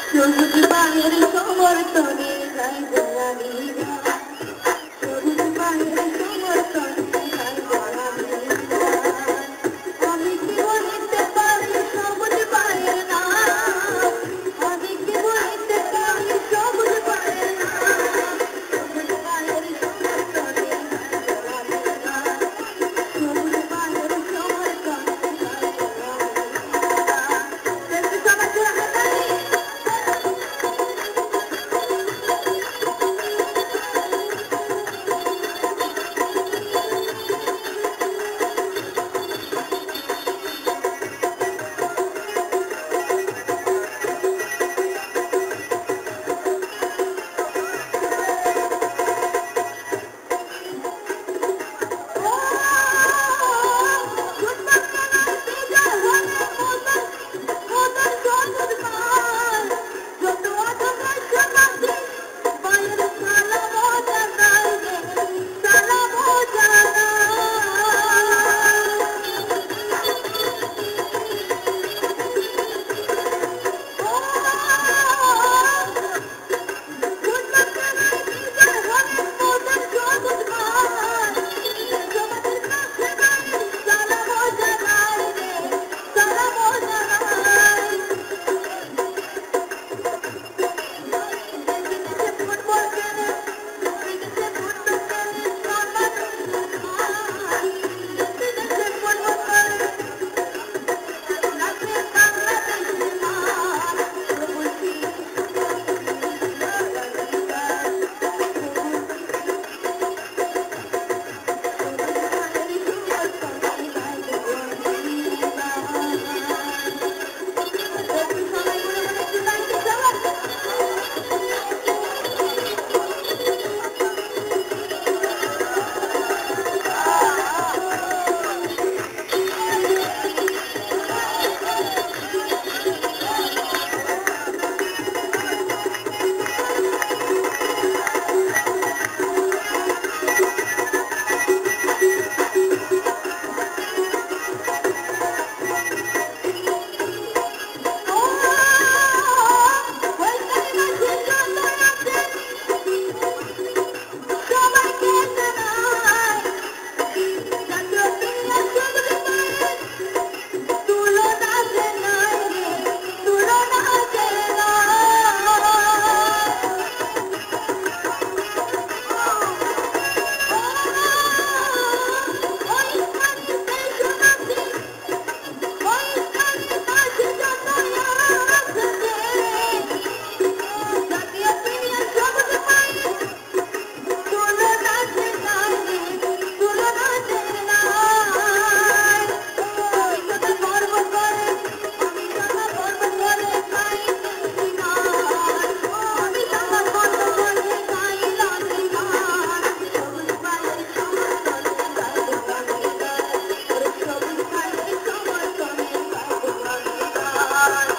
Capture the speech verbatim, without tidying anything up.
সবুজ পায়ের সমর্থনে গাই গোলামি গান, সবুজ পায়ের সমর্থনে গাই গোলামি গান। আমি কি বলিতে পারি সবুজ পায়ের নাম, আমি কি বলিতে পারি সবুজ পায়ের নাম, সবুজ পায়ের সমর্থনে গাই গোলামি গান, সবুজ পায়ের সমর্থনে গাই গোলামি গান। দেখি সবাই জোরে হাততালি। God.